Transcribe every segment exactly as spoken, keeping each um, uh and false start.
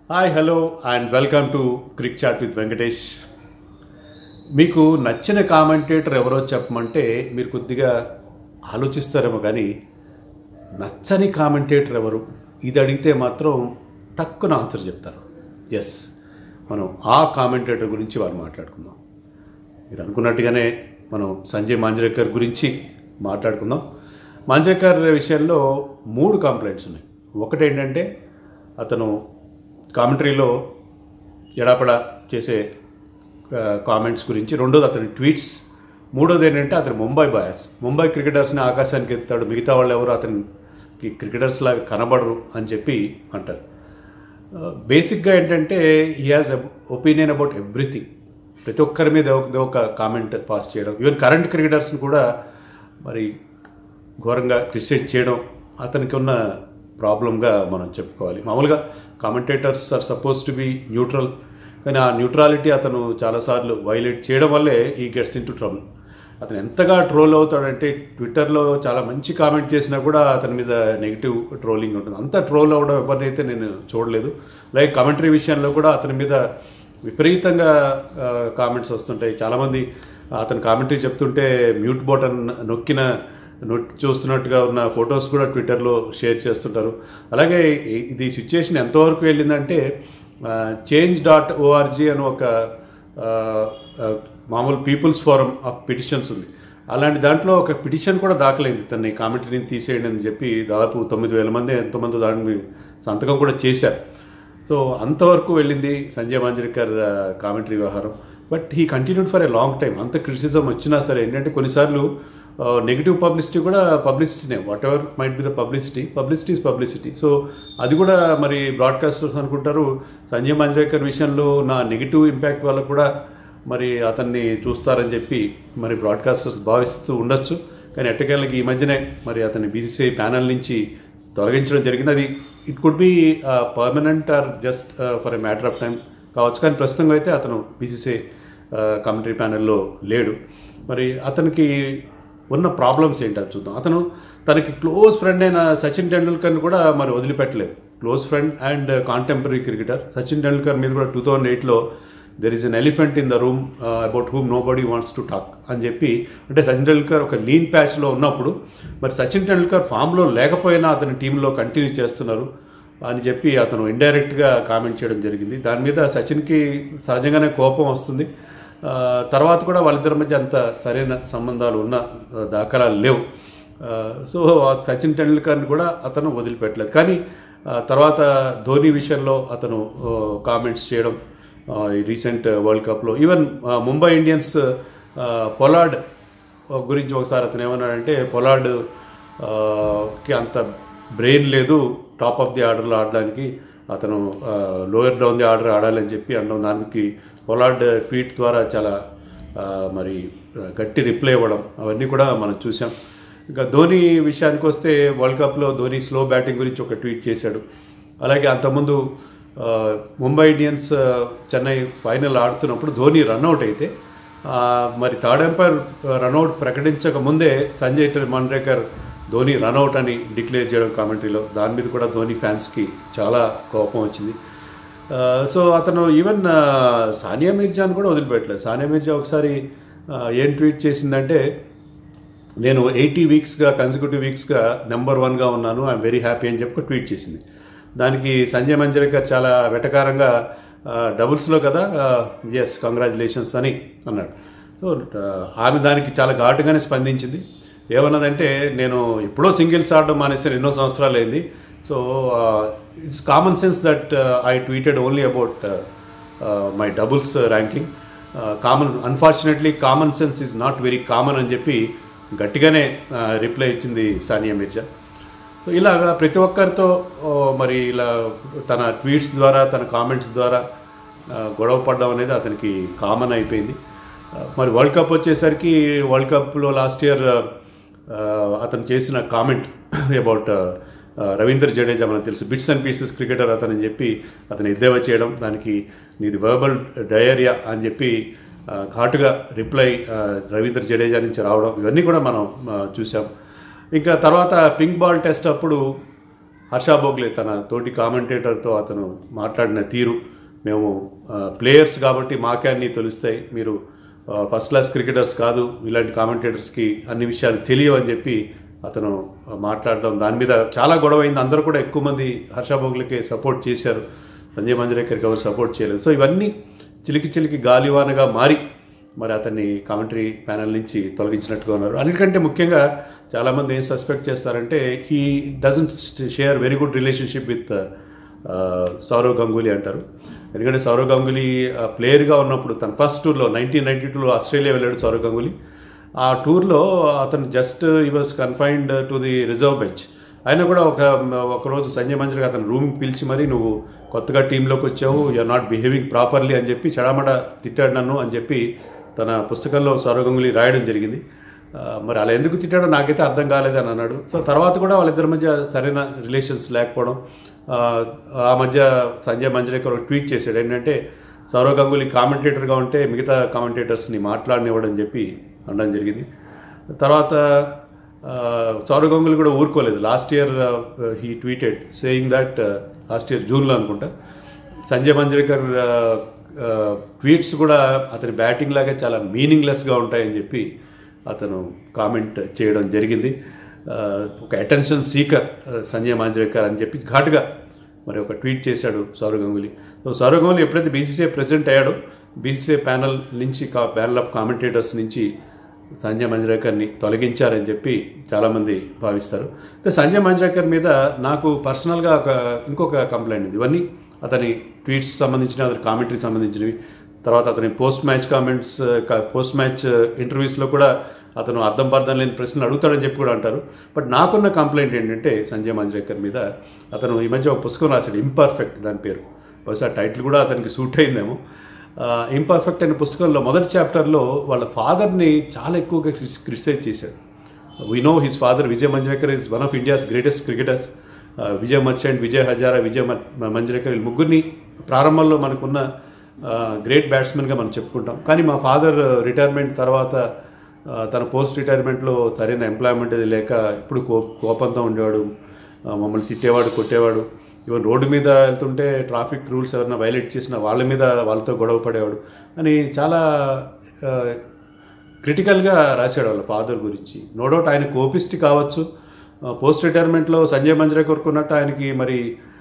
Hi hello and welcome to Cric Chat with Venkatesh. మీకు నచ్చిన commentator ఎవరో చెప్పమంటే మీరు కొద్దిగా ఆలోచిస్తారేమో, కానీ నచ్చని కామెంటేటర్ ఎవరు ఇది అడిగితే మాత్రం టక్కున ఆన్సర్ చెప్తారు. ఎస్, మనం ఆ కామెంటేటర్ గురించి వారు మాట్లాడుకుందాం. మీరు అనుకున్నట్టుగానే మనం సంజయ్ మాంజ్రేకర్ గురించి మాట్లాడుకుందాం. మాంజ్రేకర్ విషయంలో మూడు కంప్లైంట్స్ ఉన్నాయి. ఒకటి ఏంటంటే అతను కామెంటరీలో ఎడాపడా చేసే కామెంట్స్ గురించి, రెండోది అతని ట్వీట్స్, మూడోది ఏంటంటే అతని ముంబై బయాస్. ముంబై క్రికెటర్స్ని ఆకాశానికి ఎత్తాడు, మిగతా వాళ్ళు ఎవరు అతనికి క్రికెటర్స్ లాగా కనబడరు అని చెప్పి అంటారు. బేసిక్గా ఏంటంటే he has opinion about everything. ప్రతి ఒక్కరి మీద ఒక కామెంట్ పాస్ చేయడం, ఈవెన్ కరెంట్ క్రికెటర్స్ని కూడా మరి ఘోరంగా క్రిటిసైజ్ చేయడం అతనికి ఉన్న ప్రాబ్లంగా మనం చెప్పుకోవాలి. మామూలుగా commentators are supposed to be neutral, కానీ ఆ న్యూట్రాలిటీ అతను చాలాసార్లు వైలేట్ చేయడం వల్లే ఈ గెట్స్ ఇన్ టు ట్రబుల్. అతను ఎంతగా ట్రోల్ అవుతాడంటే ట్విట్టర్లో చాలా మంచి కామెంట్ చేసినా కూడా అతని మీద నెగిటివ్ ట్రోలింగ్ ఉంటుంది. అంత ట్రోల్ అవ్వడం ఎవరినైతే నేను చూడలేదు. లైక్ కామెంటరీ విషయంలో కూడా అతని మీద విపరీతంగా కామెంట్స్ వస్తుంటాయి. చాలామంది అతను కామెంటరీ చెప్తుంటే మ్యూట్ బటన్ నొక్కిన నొట్ చూస్తున్నట్టుగా ఉన్న ఫొటోస్ కూడా ట్విట్టర్లో షేర్ చేస్తుంటారు. అలాగే ఇది సిచ్యుయేషన్ ఎంతవరకు వెళ్ళిందంటే చేంజ్ డాట్ ఓఆర్జీ అని ఒక మామూలు పీపుల్స్ ఫోరం ఆఫ్ పిటిషన్స్ ఉంది. అలాంటి దాంట్లో ఒక పిటిషన్ కూడా దాఖలైంది, తనని కామెంటరీని తీసేయండి అని చెప్పి. దాదాపు తొమ్మిది వేల మంది ఎంతోమంది దాని సంతకం కూడా చేశారు. సో అంతవరకు వెళ్ళింది సంజయ్ మాంజ్రేకర్ కామెంటరీ వ్యవహారం. But he continued for a long time. అంత క్రిటిసిజం వచ్చినా సరే ఏంటంటే కొన్నిసార్లు నెగిటివ్ పబ్లిసిటీ కూడా పబ్లిసిటీనే, whatever might be the publicity, publicity is publicity. So అది కూడా మరి బ్రాడ్కాస్టర్స్ అనుకుంటారు సంజయ్ మాంజ్రేకర్ విషయంలో నా నెగిటివ్ ఇంపాక్ట్ వల్ల కూడా మరి అతన్ని చూస్తారని చెప్పి మరి బ్రాడ్కాస్టర్స్ భావిస్తూ ఉండొచ్చు. కానీ ఎట్టకేళ్ళకి ఈ మధ్యనే మరి అతన్ని బీసీసీఐ ప్యానల్ నుంచి తొలగించడం జరిగింది. అది it could be permanent or just for a matter of time కావచ్చు. కానీ ప్రస్తుతం అయితే అతను బీసీసీఐ కామెంటరీ ప్యానెల్లో లేడు. మరి అతనికి ఉన్న ప్రాబ్లమ్స్ ఏంటో చూద్దాం. అతను తనకి క్లోజ్ ఫ్రెండ్ అయిన సచిన్ టెండూల్కర్ని కూడా మరి వదిలిపెట్టలేదు. Close friend and contemporary cricketer Sachin Tendulkar మీద కూడా టూ థౌజండ్ ఎయిట్లో there is an elephant in the room about whom nobody wants to talk అని చెప్పి, అంటే సచిన్ టెండూల్కర్ ఒక లీన్ ప్యాచ్లో ఉన్నప్పుడు మరి సచిన్ టెండూల్కర్ ఫామ్లో లేకపోయినా అతని టీంలో కంటిన్యూ చేస్తున్నారు అని చెప్పి అతను ఇండైరెక్ట్గా కామెంట్ చేయడం జరిగింది. దాని మీద సచిన్కి సహజంగానే కోపం వస్తుంది. తర్వాత కూడా వాళ్ళిద్దరి మధ్య అంత సరైన సంబంధాలు ఉన్న దాఖలాలు లేవు. సో సచిన్ టెండూల్కర్ని కూడా అతను వదిలిపెట్టలేదు. కానీ తర్వాత ధోని విషయంలో అతను కామెంట్స్ చేయడం, ఈ రీసెంట్ వరల్డ్ కప్లో ఈవెన్ ముంబై ఇండియన్స్ పొలార్డ్ గురించి ఒకసారి అతను ఏమన్నాడంటే పొలార్డ్కి అంత బ్రెయిన్ లేదు టాప్ ఆఫ్ ది ఆర్డర్లో ఆడడానికి, అతను లోయర్ డౌన్ ది ఆర్డర్ ఆడాలని చెప్పి అనడం. దానికి పొలార్డ్ ట్వీట్ ద్వారా చాలా మరి గట్టి రిప్లై ఇవ్వడం అవన్నీ కూడా మనం చూసాం. ఇంకా ధోని విషయానికి వస్తే వరల్డ్ కప్లో ధోని స్లో బ్యాటింగ్ గురించి ఒక ట్వీట్ చేశాడు. అలాగే అంతకుముందు ముంబై ఇండియన్స్ చెన్నై ఫైనల్ ఆడుతున్నప్పుడు ధోని రన్అట్ అయితే మరి థర్డ్ ఎంపైర్ రన్అట్ ప్రకటించక ముందే సంజయ్ మాంజ్రేకర్ ధోని రన్అట్ అని డిక్లేర్ చేయడం కామెంటరీలో. దాని మీద కూడా ధోని ఫ్యాన్స్కి చాలా కోపం వచ్చింది. సో అతను ఈవెన్ సానియా మిర్జాను కూడా వదిలిపెట్టలేదు. సానియా మిర్జా ఒకసారి ఏం ట్వీట్ చేసిందంటే, నేను ఎయిటీ వీక్స్గా కన్సిక్యూటివ్ వీక్స్గా నెంబర్ వన్గా ఉన్నాను, ఐఎమ్ వెరీ హ్యాపీ అని చెప్పి ట్వీట్ చేసింది. దానికి సంజయ్ మాంజ్రేకర్ చాలా వెటకారంగా డబుల్స్లో కదా, ఎస్ కంగ్రాచులేషన్స్ అని అన్నాడు. సో ఆమె దానికి చాలా ఘాటుగానే స్పందించింది. ఏమన్నదంటే, నేను ఎప్పుడో సింగిల్స్ ఆడడం మానేసాను, ఎన్నో సంవత్సరాలు అయింది. So it's common sense that I tweeted only about my doubles ranking. Common unfortunately common sense is not very common అని చెప్పి గట్టిగానే రిప్లై ఇచ్చింది సానియా మిర్జా. సో ఇలాగా ప్రతి ఒక్కరితో మరి ఇలా తన ట్వీట్స్ ద్వారా తన కామెంట్స్ ద్వారా గొడవ పడడం అనేది అతనికి కామన్ అయిపోయింది. మరి వరల్డ్ కప్ వచ్చేసరికి వరల్డ్ కప్లో లాస్ట్ ఇయర్ అతను చేసిన కామెంట్ అబౌట్ రవీంద్ర జడేజా, మనకు తెలుసు బిట్స్ అండ్ పీసెస్ క్రికెటర్ అతను అని చెప్పి అతను ఎద్దేవా చేయడం, దానికి నీది వర్బల్ డయేరియా అని చెప్పి ఘాటుగా రిప్లై రవీంద్ర జడేజా నుంచి రావడం, ఇవన్నీ కూడా మనం చూసాం. ఇంకా తర్వాత పింక్ బాల్ టెస్ట్ అప్పుడు హర్ష భోగ్లే తన తోటి కామెంటేటర్తో అతను మాట్లాడిన తీరు, మేము ప్లేయర్స్ కాబట్టి మాకే అన్నీ తెలుస్తాయి, మీరు ఫస్ట్ క్లాస్ క్రికెటర్స్ కాదు, ఇలాంటి కామెంటేటర్స్కి అన్ని విషయాలు తెలియవు అని చెప్పి అతను మాట్లాడడం, దాని మీద చాలా గొడవ అయింది. అందరూ కూడా ఎక్కువ మంది హర్ష భోగ్లేకే సపోర్ట్ చేశారు, సంజయ్ మంజ్రేకర్కి ఎవరు సపోర్ట్ చేయలేదు. సో ఇవన్నీ చిలికి చిలికి గాలివానగా మారి మరి అతన్ని కామెంటరీ ప్యానల్ నుంచి తొలగించినట్టుగా ఉన్నారు. అన్నిటికంటే ముఖ్యంగా చాలామంది ఏం సస్పెక్ట్ చేస్తారంటే he doesn't share very good relationship with Sourav Ganguly అంటారు. ఎందుకంటే సౌరవ్ గంగూలీ ప్లేయర్గా ఉన్నప్పుడు తన ఫస్ట్ టూర్లో నైన్టీన్ నైన్టీ టూలో ఆస్ట్రేలియా వెళ్ళాడు సౌరవ్ గంగూలీ. ఆ టూర్లో అతను జస్ట్ ఈ was confined to the reserve bench. ఆయన కూడా ఒక ఒకరోజు సంజయ్ మంజ్రేకర్ అతను రూమ్కి పిలిచి మరి నువ్వు కొత్తగా టీంలోకి వచ్చావు, యూఆర్ నాట్ బిహేవింగ్ ప్రాపర్లీ అని చెప్పి చెడామడ తిట్టాడు నన్ను అని చెప్పి తన పుస్తకంలో సౌరవ్ గంగూలీ రాయడం జరిగింది. మరి అలా ఎందుకు తిట్టాడో నాకైతే అర్థం కాలేదని అన్నాడు. సో తర్వాత కూడా వాళ్ళిద్దరి మధ్య సరైన రిలేషన్స్ లేకపోవడం, ఆ మధ్య సంజయ్ మంజ్రేకర్ ఒక ట్వీట్ చేశాడు ఏంటంటే సౌరవ్ గంగూలీ కామెంటేటర్గా ఉంటే మిగతా కామెంటేటర్స్ని మాట్లాడనివ్వడం చెప్పి అనడం జరిగింది. తర్వాత సౌరవ్ గంగూలీ కూడా ఊరుకోలేదు. Last year he tweeted saying that, last year జూన్లో అనుకుంటా, సంజయ్ మంజ్రేకర్ ట్వీట్స్ కూడా అతని బ్యాటింగ్ లాగే చాలా మీనింగ్లెస్గా ఉంటాయని చెప్పి అతను కామెంట్ చేయడం జరిగింది. ఒక అటెన్షన్ సీకర్ సంజయ్ మంజ్రేకర్ అని చెప్పి ఘాటుగా మరి ఒక ట్వీట్ చేశాడు సౌరవ్ గంగూలీ. సో సౌరవ్ గంగూలీ ఎప్పుడైతే బీసీసీఐ ప్రెసిడెంట్ అయ్యాడో బీసీసీఐ ప్యానల్ నుంచి ప్యానల్ ఆఫ్ కామెంటేటర్స్ నుంచి సంజయ్ మంజ్రేకర్ని తొలగించారని చెప్పి చాలామంది భావిస్తారు. సంజయ్ మంజ్రేకర్ మీద నాకు పర్సనల్గా ఒక ఇంకొక కంప్లైంట్ ఉంది. ఇవన్నీ అతని ట్వీట్స్ సంబంధించిన అతని కామెంటరీకి సంబంధించినవి. తర్వాత అతని post match comments, post match ఇంటర్వ్యూస్లో కూడా అతను అర్థం పర్థం లేని ప్రశ్నలు అడుగుతాడని చెప్పి కూడా అంటారు. బట్ నాకున్న కంప్లైంట్ ఏంటంటే సంజయ్ మంజ్రేకర్ మీద, అతను ఈ మధ్య ఒక పుస్తకం రాశాడు ఇంపర్ఫెక్ట్, దాని పేరు, బహుశా టైటిల్ కూడా అతనికి సూట్ అయిందేమో. ఇంపర్ఫెక్ట్ అనే పుస్తకంలో మొదటి చాప్టర్లో వాళ్ళ ఫాదర్ని చాలా ఎక్కువగా క్రిటిసైజ్ చేశాడు. We know his father Vijay Manjrekar is one of India's greatest cricketers. Vijay Merchant, Vijay Hazare, Vijay Manjrekar వీళ్ళు ముగ్గురిని ప్రారంభంలో మనకున్న గ్రేట్ బ్యాట్స్మెన్గా మనం చెప్పుకుంటాం. కానీ మా ఫాదర్ రిటైర్మెంట్ తర్వాత తన పోస్ట్ రిటైర్మెంట్లో సరైన ఎంప్లాయ్మెంట్ అది లేక ఇప్పుడు కో కోపంతో ఉండేవాడు, మమ్మల్ని తిట్టేవాడు, కొట్టేవాడు. ఈవెన్ రోడ్డు మీద వెళ్తుంటే ట్రాఫిక్ రూల్స్ ఎవరైనా వైలేట్ చేసిన వాళ్ళ మీద వాళ్ళతో గొడవ పడేవాడు అని చాలా క్రిటికల్గా రాశాడు వాళ్ళ ఫాదర్ గురించి. నో డౌట్ ఆయన కోపిస్ట్ కావచ్చు. పోస్ట్ రిటైర్మెంట్లో సంజయ్ మంజ్రేకర్ ఉన్నట్టు ఆయనకి మరి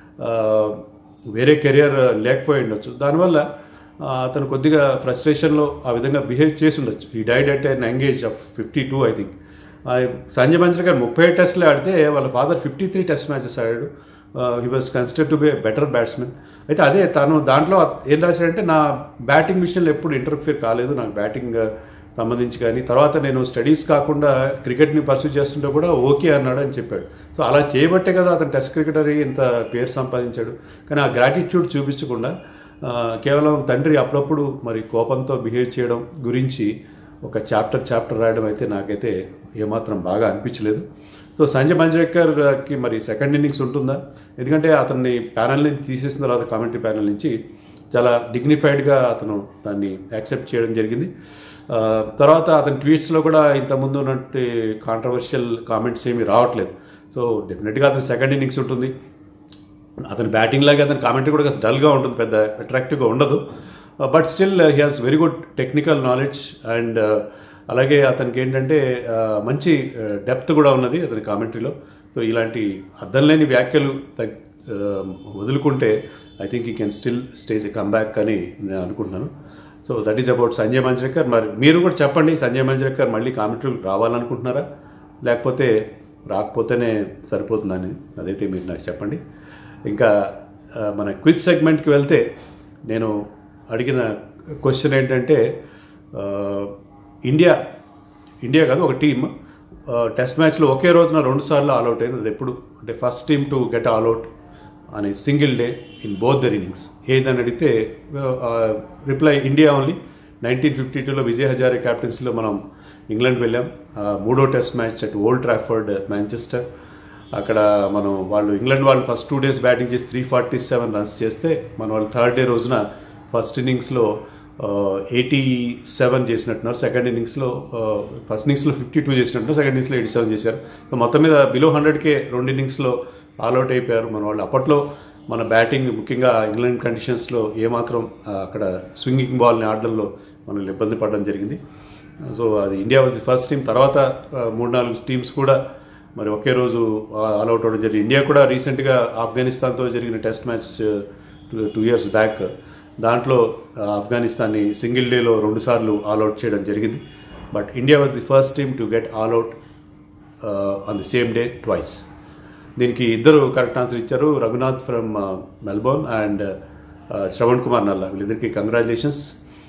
వేరే కెరియర్ లేకపోయి ఉండొచ్చు. దానివల్ల అతను కొద్దిగా ఫ్రస్ట్రేషన్లో ఆ విధంగా బిహేవ్ చేసి ఉండొచ్చు. He died at an young age of fifty two I think. Sanjay Manjrekar ముప్పై టెస్ట్లు ఆడితే వాళ్ళ father fifty three test matches ఆడాడు. He was considered to be better batsmen. అయితే అదే తను దాంట్లో ఏం రాశాడంటే నా బ్యాటింగ్ విషయంలో ఎప్పుడు ఇంటర్ఫియర్ కాలేదు, నాకు బ్యాటింగ్ సంబంధించి కానీ తర్వాత నేను స్టడీస్ కాకుండా క్రికెట్ని పర్సూ చేస్తుంటే కూడా ఓకే అన్నాడు అని చెప్పాడు. సో అలా చేయబట్టే కదా అతను టెస్ట్ క్రికెటర్ ఇంత పేరు సంపాదించాడు. కానీ ఆ గ్రాటిట్యూడ్ చూపించకుండా కేవలం తండ్రి అప్పుడప్పుడు మరి కోపంతో బిహేవ్ చేయడం గురించి ఒక చాప్టర్ చాప్టర్ రాయడం అయితే నాకైతే ఏమాత్రం బాగా అనిపించలేదు. సో సంజయ్ మంజ్రేకర్కి మరి సెకండ్ ఇన్నింగ్స్ ఉంటుందా? ఎందుకంటే అతన్ని ప్యానల్ నుంచి తీసేసిన తర్వాత కామెంటరీ ప్యానల్ నుంచి చాలా డిగ్నిఫైడ్గా అతను దాన్ని యాక్సెప్ట్ చేయడం జరిగింది. తర్వాత అతని ట్వీట్స్లో కూడా ఇంతకుముందు ఉన్నట్టు కాంట్రవర్షియల్ కామెంట్స్ ఏమీ రావట్లేదు. సో డెఫినెట్గా అతని సెకండ్ ఇన్నింగ్స్ ఉంటుంది. అతని బ్యాటింగ్ లాగే అతని కామెంటరీ కూడా కాస్త డల్గా ఉంటుంది, పెద్ద అట్రాక్టివ్గా ఉండదు. But still he has very good technical knowledge and అలాగే అతనికి ఏంటంటే మంచి డెప్త్ కూడా ఉన్నది అతని కామెంటరీలో. సో ఇలాంటి అర్థం లేని వ్యాఖ్యలు వదులుకుంటే I think he can still stage a comeback అని నేను అనుకుంటున్నాను. So that is about Sanjay Manjrekar. మరి మీరు కూడా చెప్పండి, సంజయ్ మంజ్రేకర్ మళ్ళీ కామెంటరీకి రావాలనుకుంటున్నారా లేకపోతే రాకపోతేనే సరిపోతుందని? అదైతే మీరు నాకు చెప్పండి. ఇంకా మన క్విజ్ సెగ్మెంట్కి వెళ్తే నేను అడిగిన క్వశ్చన్ ఏంటంటే ఇండియా ఇండియా కాదు ఒక టీమ్ టెస్ట్ మ్యాచ్లో ఒకే రోజున రెండు సార్లు ఆల్అవుట్ అయింది. అది ఎప్పుడు అంటే first team to get all out అని single day in both the innings ఏదని అడిగితే reply India only. Nineteen fifty టూలో విజయ్ హజారే క్యాప్టెన్సీలో మనం ఇంగ్లాండ్ వెళ్ళాం. మూడో test match at Old Trafford Manchester. అక్కడ మనం వాళ్ళు ఇంగ్లాండ్ వాళ్ళు ఫస్ట్ టూ డేస్ బ్యాటింగ్ చేసి త్రీ ఫార్టీ సెవెన్ రన్స్ చేస్తే మన వాళ్ళు థర్డ్ డే రోజున ఫస్ట్ ఇన్నింగ్స్లో ఎయిటీ సెవెన్ చేసినట్టున్నారు. సెకండ్ ఇన్నింగ్స్లో ఫస్ట్ ఇన్నింగ్స్లో ఫిఫ్టీ టూ చేసినట్టున్నారు, సెకండ్ ఇన్నింగ్స్లో ఎయిటీ సెవెన్ చేశారు. సో మొత్తం మీద బిలో హండ్రెడ్కే రెండు ఇన్నింగ్స్లో ఆల్అవుట్ అయిపోయారు మన వాళ్ళు. అప్పట్లో మన బ్యాటింగ్ ముఖ్యంగా ఇంగ్లాండ్ కండిషన్స్లో ఏమాత్రం అక్కడ స్వింగింగ్ బాల్ని ఆడడంలో మనం ఇబ్బంది పడడం జరిగింది. సో అది India was the first team. తర్వాత మూడు నాలుగు టీమ్స్ కూడా మరి ఒకే రోజు ఆల్అవుట్ అవ్వడం జరిగింది. ఇండియా కూడా రీసెంట్గా ఆఫ్ఘనిస్తాన్తో జరిగిన test match two years back, దాంట్లో ఆఫ్ఘనిస్తాన్ని సింగిల్ డేలో రెండుసార్లు ఆల్అవుట్ చేయడం జరిగింది. But India was the first team to get all out on the same day twice. దీనికి ఇద్దరు కరెక్ట్ ఆన్సర్ ఇచ్చారు, Raghunath from Melbourne and Shravan Kumar Nalla. వీళ్ళిద్దరికి కంగ్రాచులేషన్స్.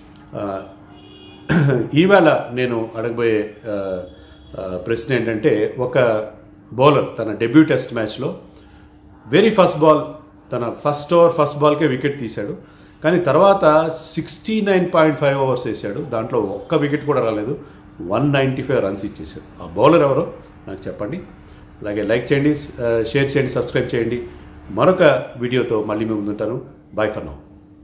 ఈవేళ నేను అడగబోయే ప్రశ్న ఏంటంటే, ఒక బౌలర్ తన డెబ్యూ టెస్ట్ మ్యాచ్లో వెరీ ఫస్ట్ బాల్, తన ఫస్ట్ ఓవర్ ఫస్ట్ బాల్కే వికెట్ తీశాడు. కానీ తర్వాత sixty nine point five overs వేసాడు, దాంట్లో ఒక్క వికెట్ కూడా రాలేదు, వన్ నైంటీ ఫైవ్ రన్స్ ఇచ్చేసాడు. ఆ బౌలర్ ఎవరో నాకు చెప్పండి. అలాగే లైక్ చేయండి, షేర్ చేయండి, సబ్స్క్రైబ్ చేయండి. మరొక వీడియోతో మళ్ళీ మేము ముందుంటాను. Bye for now.